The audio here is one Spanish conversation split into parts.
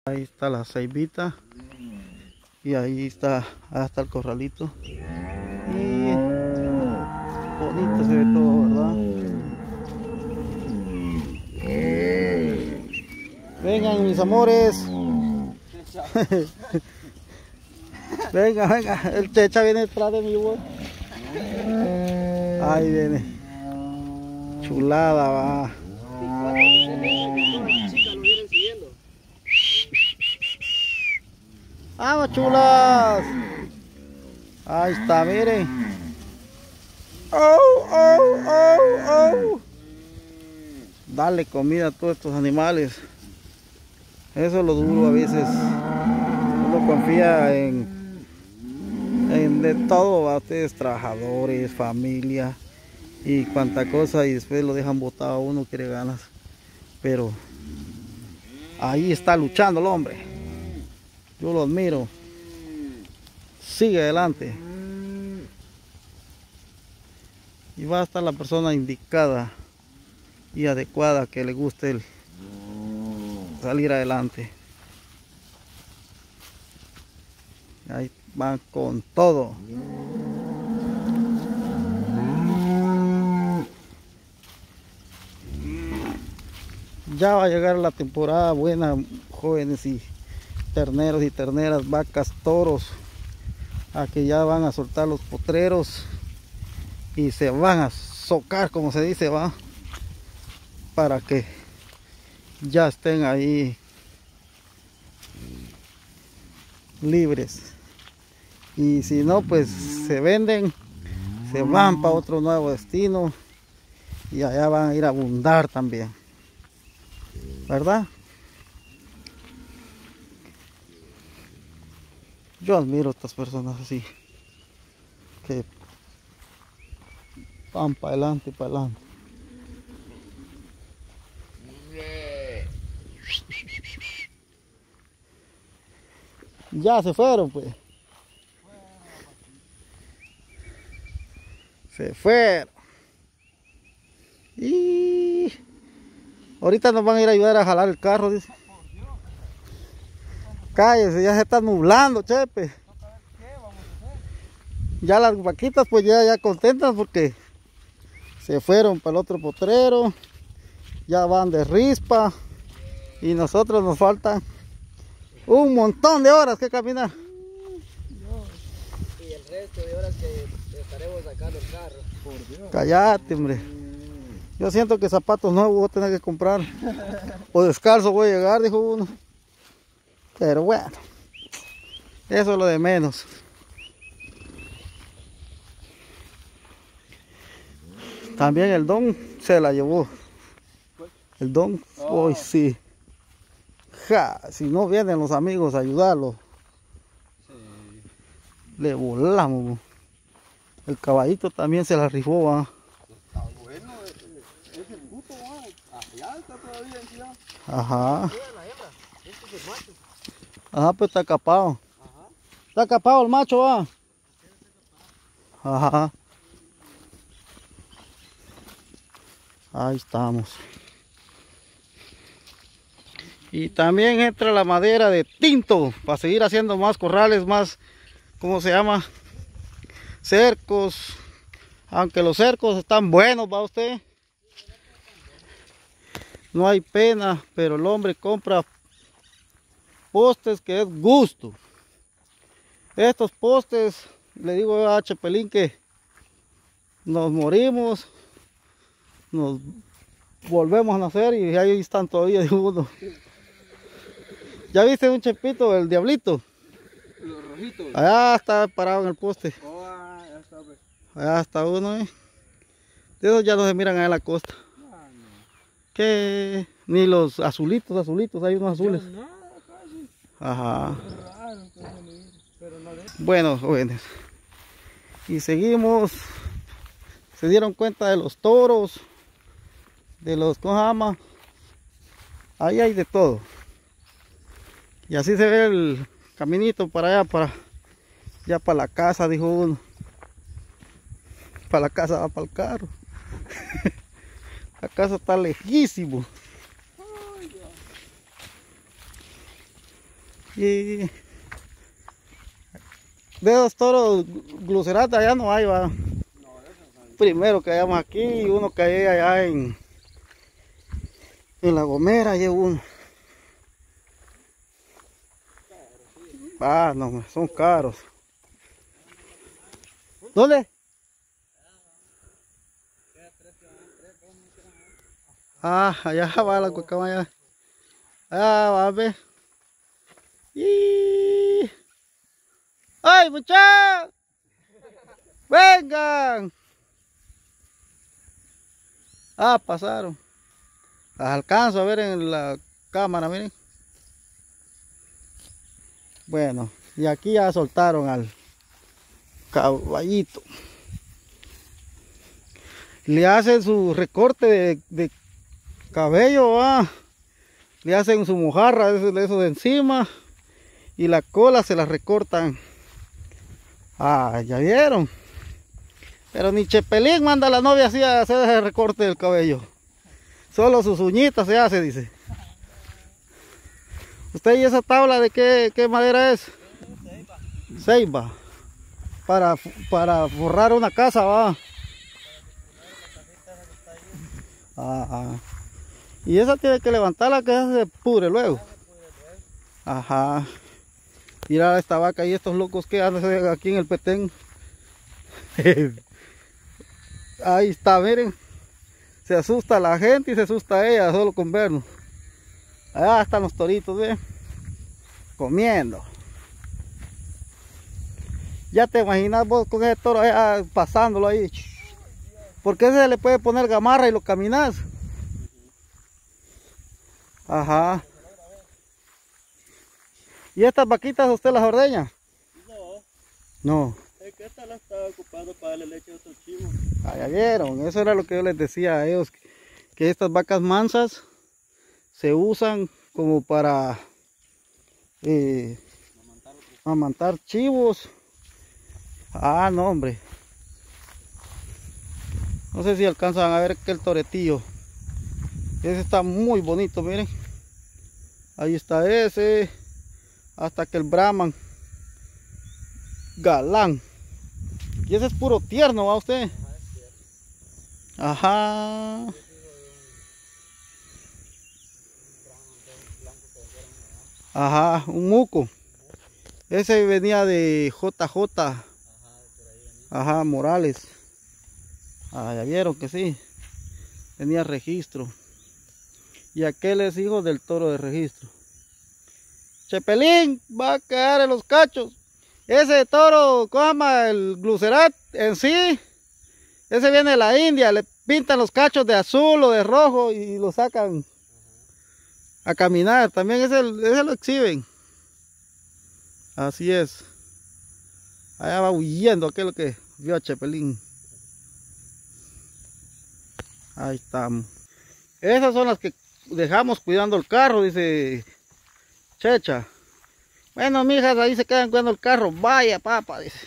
Ahí está la ceibita. Y ahí está, hasta el corralito. Y bonito se ve todo, ¿verdad? Vengan mis amores. Venga, venga, el Checha viene detrás de mí, güey. Ahí viene. Chulada, va. ¡Vamos, chulas! Ahí está, miren. ¡Oh, oh, oh, oh! Dale comida a todos estos animales. Eso es lo duro a veces. Uno confía en de todo, a ustedes, trabajadores, familia y cuanta cosa, y después lo dejan botado. Uno quiere ganas, pero ahí está luchando el hombre. Yo lo admiro. Sigue adelante. Y va a estar la persona indicada y adecuada que le guste el salir adelante. Ahí van con todo. Ya va a llegar la temporada buena, jóvenes y terneros y terneras, vacas, toros, a que ya van a soltar los potreros y se van a socar, como se dice, va, para que ya estén ahí libres. Y si no, pues se venden, se van para otro nuevo destino y allá van a ir a abundar también, ¿verdad? Yo admiro a estas personas así, que van para adelante, para adelante. Ya se fueron, pues. Se fueron. Y ahorita nos van a ir a ayudar a jalar el carro, dice. Cállese, ya se está nublando, chepe. Ya las vaquitas pues ya contentas porque se fueron para el otro potrero. Ya van de rispa. Y nosotros nos faltan un montón de horas que caminar. Y el resto de horas que estaremos sacando el carro. Por Dios. Cállate, hombre. Yo siento que zapatos nuevos voy a tener que comprar. O descalzo voy a llegar, dijo uno. Pero bueno, eso es lo de menos. También el don se la llevó. El don, hoy sí. Ja, si no vienen los amigos a ayudarlo, le volamos. El caballito también se la rifó, va. Está bueno, ese bruto, allá está todavía encima. Ajá. Mira la hembra, este es el macho. Ajá, pues está capado. Ajá. Está capado el macho, va. Ajá. Ahí estamos. Y también entra la madera de tinto para seguir haciendo más corrales, más, ¿cómo se llama? Cercos. Aunque los cercos están buenos, va usted. No hay pena, pero el hombre compra postes que es gusto. Estos postes, le digo a Chepelín que nos morimos, nos volvemos a nacer y ahí están todavía, digo uno. ¿Ya viste un chepito, el diablito? Los rojitos. Allá está parado en el poste. Oh, ya está, pues. Allá está uno, De esos ya no se miran allá en la costa. Ah, no. Que ni los azulitos, hay unos azules. No, casi. Ajá. Es raro, pero no de... Bueno, jóvenes. Y seguimos. Se dieron cuenta de los toros, de los, ¿cómo se llama? Ahí hay de todo. Y así se ve el caminito para allá, ya para la casa, dijo uno. Para la casa va para el carro. La casa está lejísimo. Y de esos toros glucerata allá no hay, va. Primero que hayamos aquí y uno que hay allá en La Gomera, hay uno. Ah, no, son caros. ¿Dónde? Ah, allá va la cucama allá. Ah, va a ver. Y... ¡ay, muchachos! ¡Vengan! Ah, pasaron. Las alcanzo a ver en la cámara, miren. Bueno, y aquí ya soltaron al caballito. Le hacen su recorte de cabello, ¿va? Le hacen su mojarra de eso de encima y la cola se la recortan. Ah, ya vieron. Pero ni Chepelín manda a la novia así a hacer ese recorte del cabello. Solo sus uñitas se hace, dice. ¿Usted y esa tabla de qué madera es? Ceiba. Para forrar una casa, va. Y esa tiene que levantarla que esa se pudre luego. Ajá. Mira esta vaca y estos locos que andan aquí en el Petén. Ahí está, miren. Se asusta la gente y se asusta ella solo con vernos. Allá están los toritos, ¿ven? Comiendo. Ya te imaginas vos con ese toro allá pasándolo ahí. ¿Por qué se le puede poner gamarra y lo caminas? Ajá. ¿Y estas vaquitas usted las ordeña? No. No. Es que esta la estaba ocupando para darle leche a otros chivos. Ah, ya vieron, eso era lo que yo les decía a ellos, que estas vacas mansas se usan como para amamantar chivos. Ah, no, hombre. No sé si alcanzan a ver que el toretillo. Ese está muy bonito, miren. Ahí está ese. Hasta que el Brahman. Galán. Y ese es puro tierno, ¿va usted? Ajá. Ajá, un muco. Ese venía de JJ. Ajá, Morales. Ah, ya vieron que sí. Tenía registro. Y aquel es hijo del toro de registro. Chepelín va a quedar en los cachos. Ese toro, ¿cómo se llama? El glucerat en sí. Ese viene de la India. Le pintan los cachos de azul o de rojo y lo sacan a caminar. También ese lo exhiben. Así es. Allá va huyendo aquel que vio a Chepelín. Ahí estamos. Esas son las que dejamos cuidando el carro, dice Checha. Bueno, mijas, ahí se quedan cuidando el carro. Vaya, papá, dice.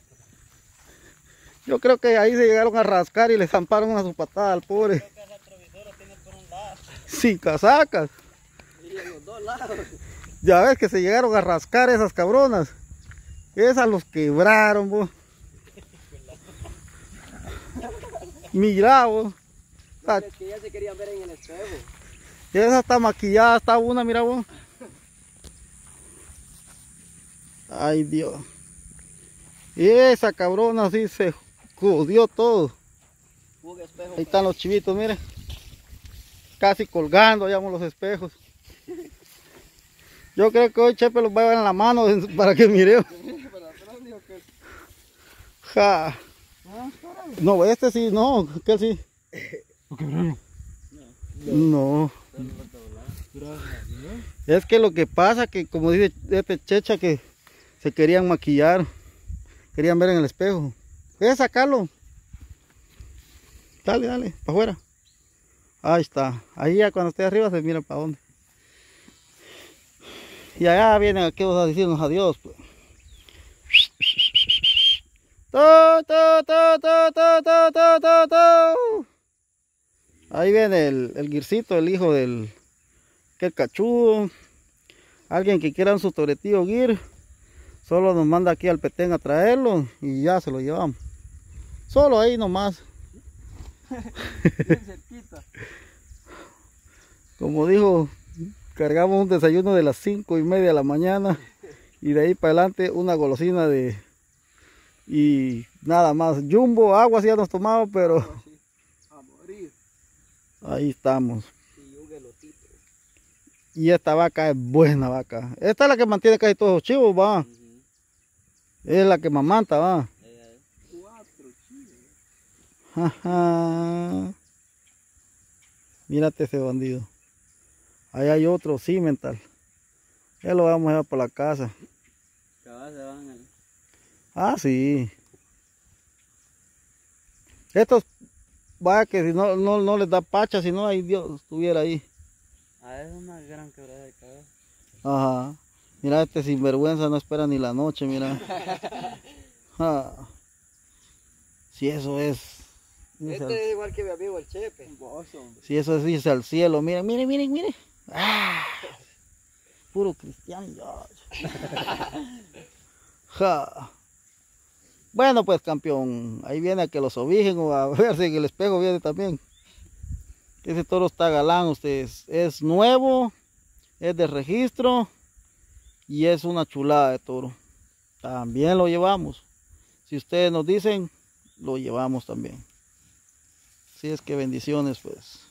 Yo creo que ahí se llegaron a rascar y le zamparon una su patada al pobre. Creo que esa retrovisora tiene por un lado. Sin casacas. Y en los dos lados. Ya ves que se llegaron a rascar esas cabronas. Esas los quebraron, vos. Mira, vos. Es que ya se querían ver en el espejo. Esa está maquillada, está una, mira vos. Ay, Dios. Y esa cabrona sí se jodió todo. Ahí están los chivitos, miren. Casi colgando, llamo los espejos. Yo creo que hoy Chepe los va a llevar en la mano para que miremos. Ja. No, este sí, no, aquel sí. No. Es que lo que pasa que, como dice este Checha, que se querían maquillar, querían ver en el espejo. Sacarlo. Dale, dale, para afuera. Ahí está. Ahí ya cuando esté arriba se mira para dónde. Y allá vienen aquellos a decirnos adiós, pues. Ahí viene el guircito, el hijo del que cachudo. Alguien que quiera su toretillo Gear, solo nos manda aquí al Petén a traerlo y ya se lo llevamos. Solo ahí nomás. Bien cerquita. Como dijo, cargamos un desayuno de las 5:30 de la mañana y de ahí para adelante una golosina de... y nada más. Jumbo, agua sí ya nos tomamos, pero Sí, a morir. ahí estamos. Y un gelotito. Y esta vaca es buena vaca. Esta es la que mantiene casi todos los chivos, va. Es la que mamanta, va. 4 chivos. Ajá. Mírate ese bandido. Ahí hay otro cimental. Ya lo vamos a llevar para la casa. Cabal se van al... Ah, sí. Estos, vaya que si no les da pacha, si no, ahí Dios estuviera ahí. Ah, es una gran quebrada de cabeza. Ajá. Mira, este sinvergüenza no espera ni la noche, mira. Ah. Si eso es. Este es igual que mi amigo el Chepe. Si eso es irse al cielo, miren, miren, miren, miren. Ah, puro cristiano. Ja. Bueno, pues campeón, ahí viene a que los ovijen o a ver si en el espejo viene también. Ese toro está galán, ustedes. Es nuevo, es de registro y es una chulada de toro. También lo llevamos. Si ustedes nos dicen, lo llevamos también. Así es que bendiciones, pues.